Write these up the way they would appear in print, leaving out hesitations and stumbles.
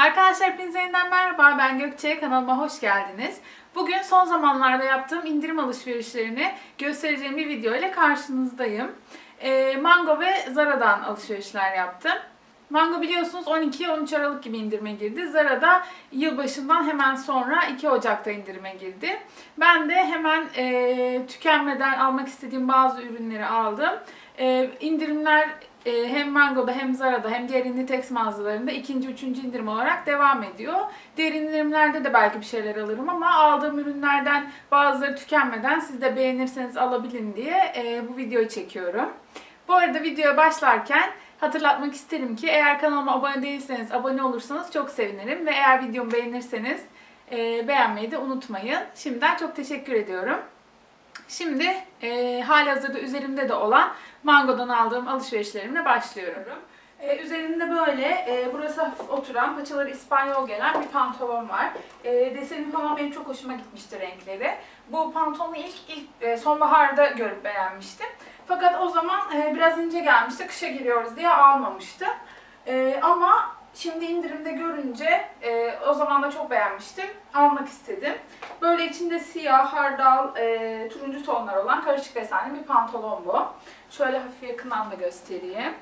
Arkadaşlar hepinize yeniden merhaba. Ben Gökçe. Kanalıma hoş geldiniz. Bugün son zamanlarda yaptığım indirim alışverişlerini göstereceğim bir video ile karşınızdayım. Mango ve Zara'dan alışverişler yaptım. Mango biliyorsunuz 12-13 Aralık gibi indirime girdi. Zara'da yılbaşından hemen sonra 2 Ocak'ta indirime girdi. Ben de hemen tükenmeden almak istediğim bazı ürünleri aldım. İndirimler hem Mango'da hem Zara'da hem diğer Inditex mağazalarında ikinci, üçüncü indirim olarak devam ediyor. Diğer indirimlerde de belki bir şeyler alırım ama aldığım ürünlerden bazıları tükenmeden siz de beğenirseniz alabilin diye bu videoyu çekiyorum. Bu arada videoya başlarken hatırlatmak isterim ki eğer kanalıma abone değilseniz abone olursanız çok sevinirim ve eğer videomu beğenirseniz beğenmeyi de unutmayın. Şimdiden çok teşekkür ediyorum. Şimdi halihazırda üzerimde de olan Mango'dan aldığım alışverişlerimle başlıyorum. Üzerinde böyle burası hafif oturan, paçaları İspanyol gelen bir pantolon var. Deseni falan benim çok hoşuma gitmişti, renkleri. Bu pantolonu ilk sonbaharda görüp beğenmiştim. Fakat o zaman biraz ince gelmişti, kışa giriyoruz diye almamıştım. Ama şimdi indirimde görünce o zaman da çok beğenmiştim. Almak istedim. Böyle içinde siyah, hardal, turuncu tonlar olan karışık desenli bir pantolon bu. Şöyle hafif yakından da göstereyim.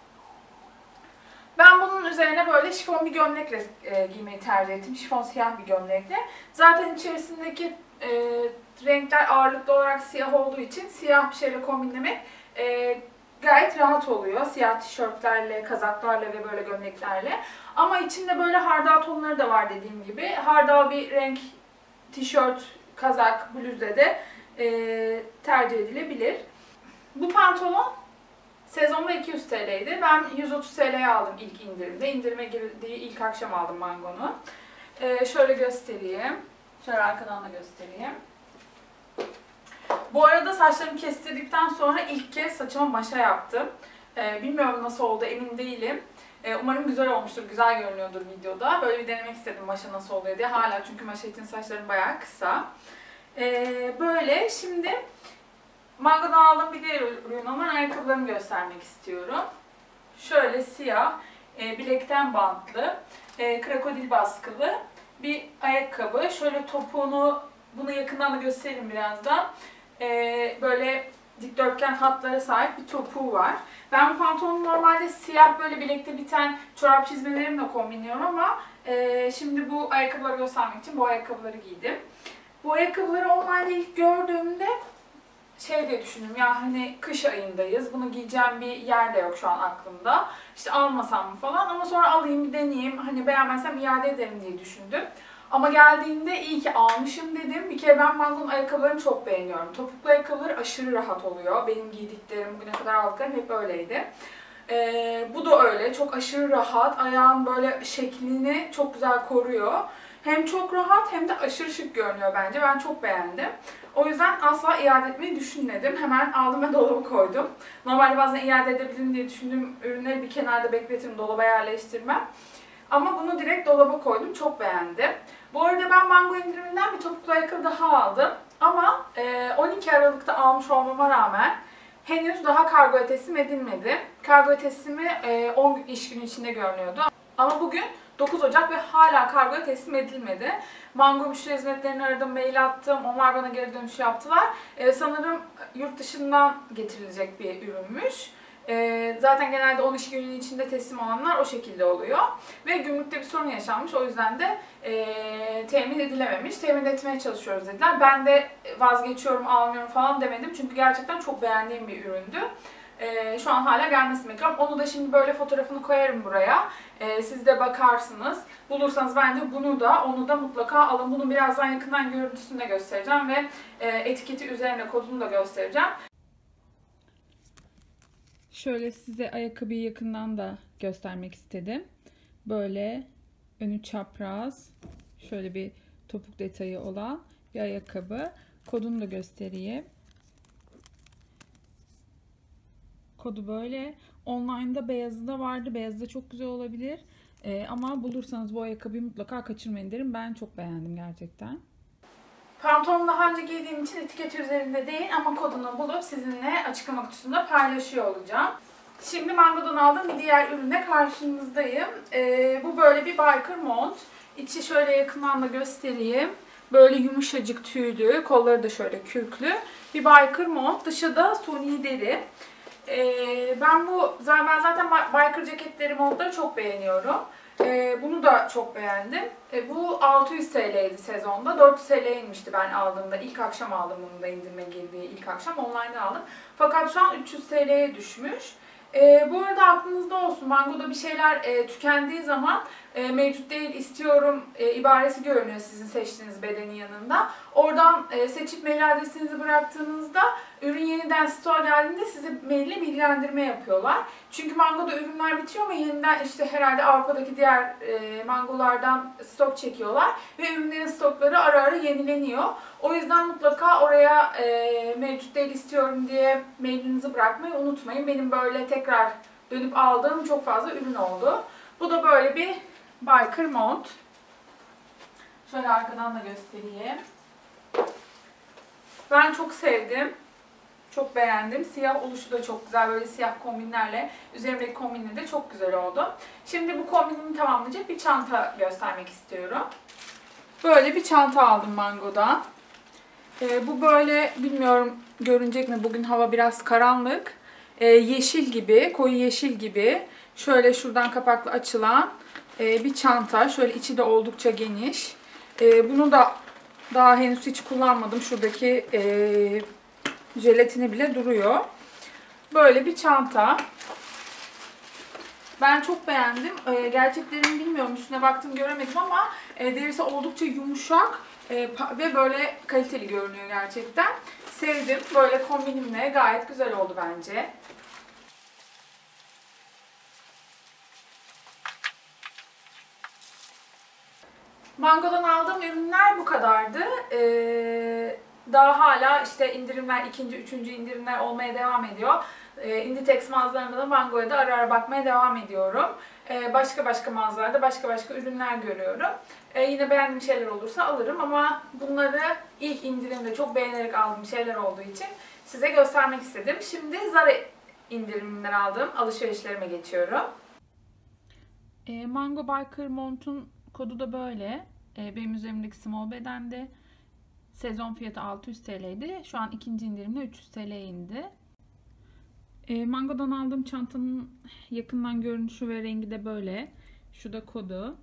Ben bunun üzerine böyle şifon bir gömlekle giymeyi tercih ettim. Şifon siyah bir gömlekle. Zaten içerisindeki renkler ağırlıklı olarak siyah olduğu için siyah bir şeyle kombinlemek gayet rahat oluyor. Siyah tişörtlerle, kazaklarla ve böyle gömleklerle. Ama içinde böyle hardal tonları da var dediğim gibi. Hardal bir renk tişört, kazak, bluzle de tercih edilebilir. Bu pantolon sezonda 200 TL'ydi. Ben 130 TL'ye aldım ilk indirimde. İndirime girdiği ilk akşam aldım Mango'nu. Şöyle göstereyim. Şöyle arkadan da göstereyim. Bu arada saçlarımı kestirdikten sonra ilk kez saçıma maşa yaptım. Bilmiyorum nasıl oldu, emin değilim. Umarım güzel olmuştur, güzel görünüyordur videoda. Böyle bir denemek istedim maşa nasıl oluyor diye. Hala çünkü maşa için saçlarım bayağı kısa. Böyle şimdi Mango'dan aldığım bir diğer ürün olan ayakkabılarımı göstermek istiyorum. Şöyle siyah, bilekten bantlı, krokodil baskılı bir ayakkabı. Şöyle topuğunu, bunu yakından da göstereyim birazdan. Böyle dikdörtgen hatlara sahip bir topuğu var. Ben bu pantolonu normalde siyah böyle bilekte biten çorap çizmelerimle kombinliyorum ama şimdi bu ayakkabıları göstermek için bu ayakkabıları giydim. Bu ayakkabıları online'da ilk gördüğümde şey diye düşündüm ya, hani kış ayındayız, bunu giyeceğim bir yer de yok şu an aklımda. İşte almasam mı falan, ama sonra alayım bir deneyeyim, hani beğenmezsem iade ederim diye düşündüm. Ama geldiğinde iyi ki almışım dedim. Bir kere ben Mango'nun ayakkabılarını çok beğeniyorum. Topuklu ayakkabıları aşırı rahat oluyor. Benim giydiklerim, bugüne kadar aldıklarım hep öyleydi. Bu da öyle. Çok aşırı rahat. Ayağın böyle şeklini çok güzel koruyor. Hem çok rahat hem de aşırı şık görünüyor bence. Ben çok beğendim. O yüzden asla iade etmeyi düşünmedim. Hemen aldım ve dolaba koydum. Normalde bazen iade edebilirim diye düşündüğüm ürünleri bir kenarda bekletirim, dolaba yerleştirmem. Ama bunu direkt dolaba koydum. Çok beğendim. Bu arada ben Mango indiriminden bir topuklu ayakkabı daha aldım. Ama 12 Aralık'ta almış olmama rağmen henüz daha kargoya teslim edilmedi. Kargoya teslimi 10 iş günü içinde görünüyordu. Ama bugün 9 Ocak ve hala kargoya teslim edilmedi. Mango müşteri hizmetlerini aradım, mail attım. Onlar bana geri dönüş yaptılar. Sanırım yurt dışından getirilecek bir ürünmüş. Zaten genelde 10 iş gününün içinde teslim olanlar o şekilde oluyor. Ve gümrükte bir sorun yaşanmış. O yüzden de temin edilememiş. Temin etmeye çalışıyoruz dediler. Ben de vazgeçiyorum, almıyorum falan demedim. Çünkü gerçekten çok beğendiğim bir üründü. Şu an hala gelmesini bekliyorum. Onu da şimdi böyle fotoğrafını koyarım buraya. Siz de bakarsınız. Bulursanız bence bunu da, onu da mutlaka alın. Bunu birazdan yakından görüntüsünü de göstereceğim ve etiketi üzerine kodunu da göstereceğim. Şöyle size ayakkabıyı yakından da göstermek istedim. Böyle önü çapraz, şöyle bir topuk detayı olan bir ayakkabı. Kodunu da göstereyim. Kodu böyle. Online'da beyazı da vardı. Beyazı da çok güzel olabilir. Ama bulursanız bu ayakkabıyı mutlaka kaçırmayın derim. Ben çok beğendim gerçekten. Pantolonu daha önce giydiğim için etiketi üzerinde değil ama kodunu bulup sizinle açıklama kutusunda paylaşıyor olacağım. Şimdi Mango'dan aldığım bir diğer ürüne karşınızdayım. Bu böyle bir biker mont. İçi şöyle yakından da göstereyim. Böyle yumuşacık tüylü, kolları da şöyle kürklü bir biker mont. Dışı da suni deri. Ben zaten biker ceketleri, montları çok beğeniyorum. Bunu da çok beğendim. Bu 600 TL'ydi sezonda. 400 TL'ye inmişti ben aldığımda. İlk akşam aldım, bunu da indirime girdiği ilk akşam online'dan aldım. Fakat şu an 300 TL'ye düşmüş. Bu arada aklınızda olsun, Mango'da bir şeyler tükendiği zaman mevcut değil istiyorum ibaresi görünüyor sizin seçtiğiniz bedenin yanında. Oradan seçip mail adresinizi bıraktığınızda ürün yeniden stoğa geldiğinde size maille bilgilendirme yapıyorlar. Çünkü Mango'da ürünler bitiyor ama yeniden işte herhalde Avrupa'daki diğer Mango'lardan stok çekiyorlar ve ürünlerin stokları ara ara yenileniyor. O yüzden mutlaka oraya mevcut değil istiyorum diye mailinizi bırakmayı unutmayın. Benim böyle tekrar dönüp aldığım çok fazla ürün oldu. Bu da böyle bir biker mont. Şöyle arkadan da göstereyim. Ben çok sevdim. Çok beğendim. Siyah oluşu da çok güzel. Böyle siyah kombinlerle, üzerimdeki kombinle de çok güzel oldu. Şimdi bu kombinimi tamamlayacak bir çanta göstermek istiyorum. Böyle bir çanta aldım Mango'dan. Bu böyle, bilmiyorum görünecek mi, bugün hava biraz karanlık. Yeşil gibi, koyu yeşil gibi. Şöyle şuradan kapaklı açılan bir çanta. Şöyle içi de oldukça geniş. Bunu da daha henüz hiç kullanmadım. Şuradaki jelatini bile duruyor. Böyle bir çanta. Ben çok beğendim. Gerçeklerini bilmiyorum. Üstüne baktım göremedim ama derisi oldukça yumuşak ve böyle kaliteli görünüyor gerçekten. Sevdim. Böyle kombinimle gayet güzel oldu bence. Mango'dan aldığım ürünler bu kadardı. Daha hala işte indirimler, ikinci, üçüncü indirimler olmaya devam ediyor. Inditex mağazalarında da Mango'ya da ara ara bakmaya devam ediyorum. Başka mağazalarda başka ürünler görüyorum. Yine beğendiğim şeyler olursa alırım ama bunları ilk indirimde çok beğenerek aldığım şeyler olduğu için size göstermek istedim. Şimdi Zara indiriminden aldığım alışverişlerime geçiyorum. Mango Biker Mont'un kodu da böyle. Benim üzerimdeki small bedende. Sezon fiyatı 600 TL'ydi. Şu an ikinci indirimle 300 TL'ye indi. Mango'dan aldığım çantanın yakından görünüşü ve rengi de böyle. Şu da kodu.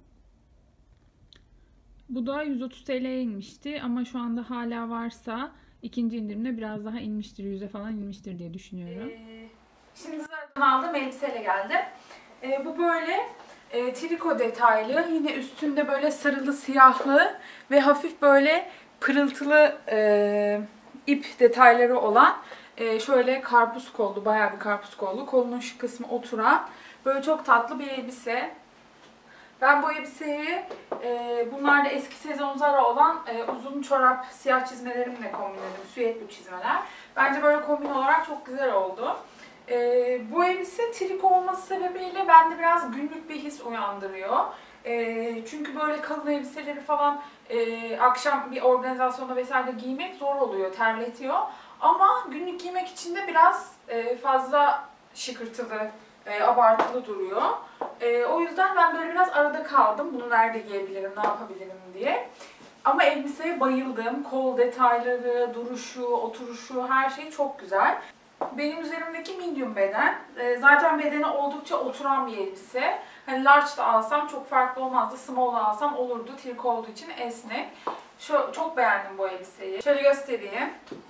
Bu da 130 TL'ye inmişti ama şu anda hala varsa ikinci indirimde biraz daha inmiştir. 100'e falan inmiştir diye düşünüyorum. Şimdi Zara'dan aldığım elbiseyle geldim. Bu böyle triko detaylı. Yine üstünde böyle sarılı siyahlı ve hafif böyle pırıltılı ip detayları olan şöyle karpuz kollu, bayağı bir karpuz kollu, kolunun şu kısmı oturan böyle çok tatlı bir elbise. Ben bu elbiseyi bunlar da eski sezon Zara olan uzun çorap siyah çizmelerimle kombinledim. Süetli çizmeler. Bence böyle kombin olarak çok güzel oldu. Bu elbise triko olması sebebiyle bende biraz günlük bir his uyandırıyor. Çünkü böyle kalın elbiseleri falan akşam bir organizasyonda vesaire giymek zor oluyor, terletiyor. Ama günlük giymek için de biraz fazla şıkırtılı, abartılı duruyor. O yüzden ben böyle biraz arada kaldım. Bunu nerede giyebilirim, ne yapabilirim diye. Ama elbiseye bayıldım. Kol detayları, duruşu, oturuşu, her şey çok güzel. Benim üzerimdeki medium beden. Zaten bedene oldukça oturan bir elbise. Hani large da alsam çok farklı olmazdı. Small da alsam olurdu. Triko olduğu için esnek. Çok beğendim bu elbiseyi. Şöyle göstereyim.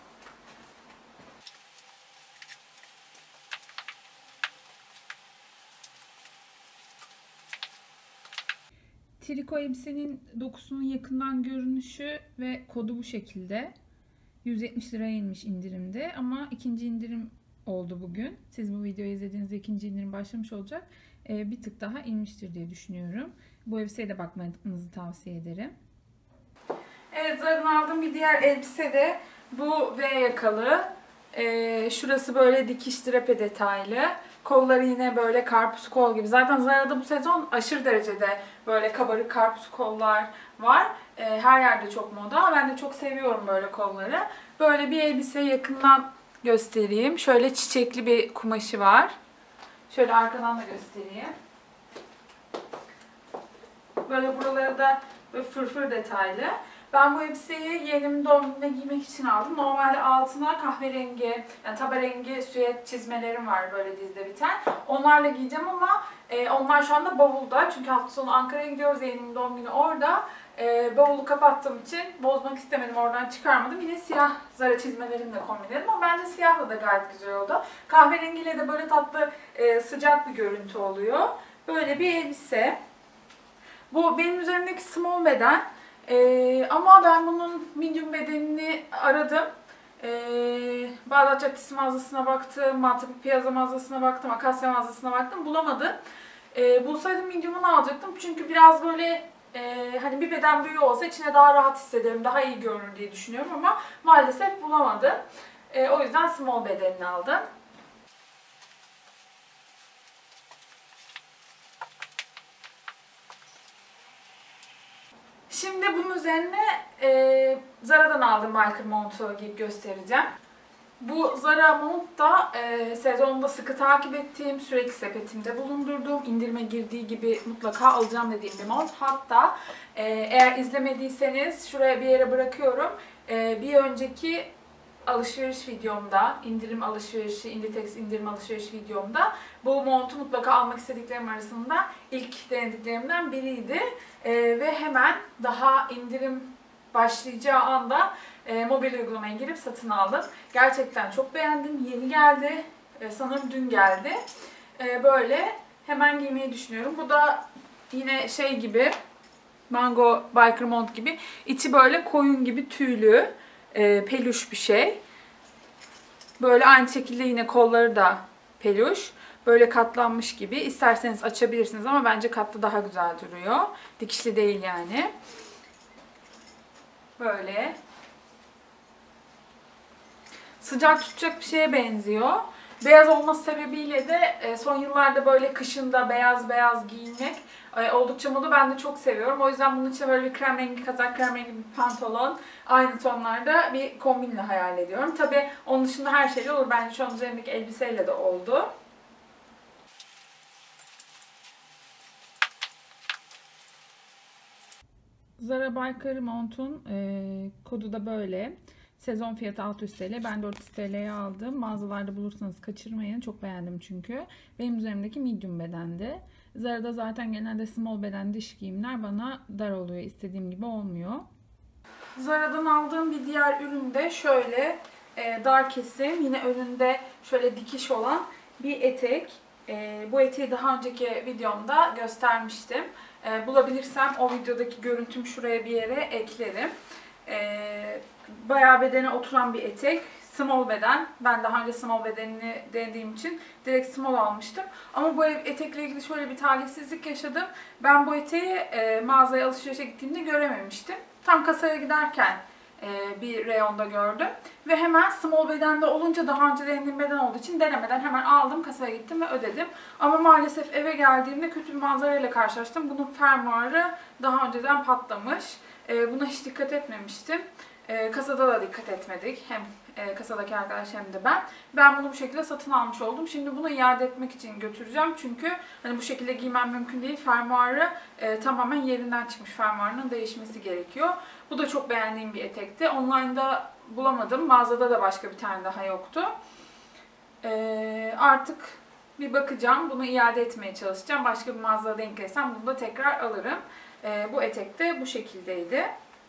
Triko elbisenin dokusunun yakından görünüşü ve kodu bu şekilde. 170 liraya inmiş indirimde ama ikinci indirim oldu bugün. Siz bu videoyu izlediğinizde ikinci indirim başlamış olacak. Bir tık daha inmiştir diye düşünüyorum. Bu elbiseye de bakmanızı tavsiye ederim. Evet, Zara'dan aldığım bir diğer elbise de bu V yakalı. Şurası böyle dikiş drape detaylı. Kolları yine böyle karpuz kol gibi. Zaten Zara'da bu sezon aşırı derecede böyle kabarık karpuz kollar var. Her yerde çok moda. Ben de çok seviyorum böyle kolları. Böyle bir elbise yakından göstereyim. Şöyle çiçekli bir kumaşı var. Şöyle arkadan da göstereyim. Böyle buraları da böyle fırfır detaylı. Ben bu elbiseyi yeğenimin doğum gününe giymek için aldım. Normalde altına kahverengi, yani taba rengi süet çizmelerim var böyle dizde biten. Onlarla giyeceğim ama onlar şu anda bavulda. Çünkü hafta sonu Ankara'ya gidiyoruz. Yeğenimin doğum günü orada. Bavulu kapattığım için bozmak istemedim. Oradan çıkarmadım. Yine siyah Zara çizmelerimle kombinledim. Ama bence siyahla da gayet güzel oldu. Kahverengiyle de böyle tatlı sıcak bir görüntü oluyor. Böyle bir elbise. Bu benim üzerimdeki small beden. Ama ben bunun medium bedenini aradım. Bağdat Caddesi mağazasına baktım, Maltepe Piazza mağazasına baktım, Akasya mağazasına baktım, bulamadım. Bulsaydım medium'unu alacaktım çünkü biraz böyle hani bir beden büyüğü olsa içine daha rahat hissederim, daha iyi görünür diye düşünüyorum ama maalesef bulamadım. O yüzden small bedenini aldım. Şimdi bunun üzerine Zara'dan aldığım biker montu giyip göstereceğim. Bu Zara mont da sezonda sıkı takip ettiğim, sürekli sepetimde bulundurduğum, indirime girdiği gibi mutlaka alacağım dediğim bir mont. Hatta eğer izlemediyseniz şuraya bir yere bırakıyorum. Bir önceki alışveriş videomda, indirim alışverişi, Inditex indirim alışveriş videomda bu montu mutlaka almak istediklerim arasında ilk denediklerimden biriydi. Ve hemen daha indirim başlayacağı anda mobil uygulamaya girip satın aldım. Gerçekten çok beğendim. Yeni geldi. Sanırım dün geldi. Böyle hemen giymeyi düşünüyorum. Bu da yine şey gibi, Mango Biker Mont gibi. İçi böyle koyun gibi tüylü, peluş bir şey. Böyle aynı şekilde yine kolları da peluş. Böyle katlanmış gibi. İsterseniz açabilirsiniz ama bence katlı daha güzel duruyor. Dikişli değil yani. Böyle. Sıcak tutacak bir şeye benziyor. Beyaz olması sebebiyle de son yıllarda böyle kışında beyaz beyaz giyinmek oldukça moda. Ben de çok seviyorum. O yüzden bunun için böyle bir krem rengi kazak, krem rengi bir pantolon, aynı tonlarda bir kombinle hayal ediyorum. Tabii onun dışında her şeyle olur. Bence şu an üzerindeki elbiseyle de oldu. Zara Biker montun kodu da böyle. Sezon fiyatı 600 TL. Ben 400 TL'ye aldım. Mağazalarda bulursanız kaçırmayın. Çok beğendim çünkü. Benim üzerimdeki medium bedendi. Zara'da zaten genelde small beden dış giyimler bana dar oluyor. İstediğim gibi olmuyor. Zara'dan aldığım bir diğer ürün de şöyle dar kesim. Yine önünde şöyle dikiş olan bir etek. Bu eteği daha önceki videomda göstermiştim. Bulabilirsem o videodaki görüntüm şuraya bir yere eklerim. Bayağı bedene oturan bir etek. Small beden. Ben daha önce small bedenini denediğim için direkt small almıştım. Ama bu etekle ilgili şöyle bir talihsizlik yaşadım. Ben bu eteği mağazaya alışverişe gittiğimde görememiştim. Tam kasaya giderken bir reyonda gördüm. Ve hemen small bedende olunca daha önce denediğim beden olduğu için denemeden hemen aldım, kasaya gittim ve ödedim. Ama maalesef eve geldiğimde kötü bir manzarayla karşılaştım. Bunun fermuarı daha önceden patlamış. Buna hiç dikkat etmemiştim. Kasada da dikkat etmedik. Hem kasadaki arkadaş hem de ben. Ben bunu bu şekilde satın almış oldum. Şimdi bunu iade etmek için götüreceğim. Çünkü hani bu şekilde giymem mümkün değil. Fermuarı tamamen yerinden çıkmış. Fermuarının değişmesi gerekiyor. Bu da çok beğendiğim bir etekti. Online'da bulamadım. Mağazada da başka bir tane daha yoktu. Artık bir bakacağım. Bunu iade etmeye çalışacağım. Başka bir mağazada denk gelirsem bunu da tekrar alırım. Bu etek de bu şekildeydi.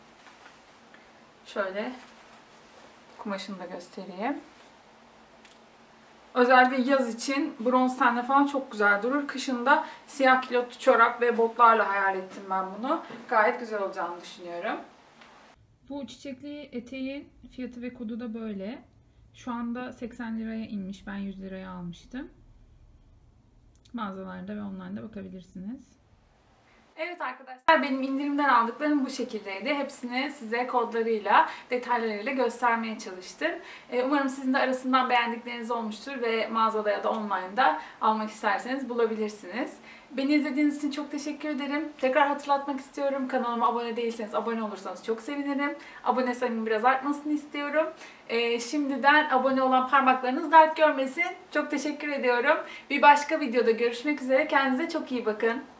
Şöyle kumaşını da göstereyim. Özellikle yaz için bronz tenle falan çok güzel durur. Kışın da siyah kilotlu çorap ve botlarla hayal ettim ben bunu. Gayet güzel olacağını düşünüyorum. Bu çiçekli eteğin fiyatı ve kodu da böyle. Şu anda 80 liraya inmiş. Ben 100 liraya almıştım. Mağazalarda ve online'da bakabilirsiniz. Evet arkadaşlar, benim indirimden aldıklarım bu şekildeydi. Hepsini size kodlarıyla, detaylarıyla göstermeye çalıştım. Umarım sizin de arasından beğendikleriniz olmuştur ve mağazada ya da online'da almak isterseniz bulabilirsiniz. Beni izlediğiniz için çok teşekkür ederim. Tekrar hatırlatmak istiyorum. Kanalıma abone değilseniz abone olursanız çok sevinirim. Abone sayımın biraz artmasını istiyorum. Şimdiden abone olan parmaklarınız dert görmesin. Çok teşekkür ediyorum. Bir başka videoda görüşmek üzere. Kendinize çok iyi bakın.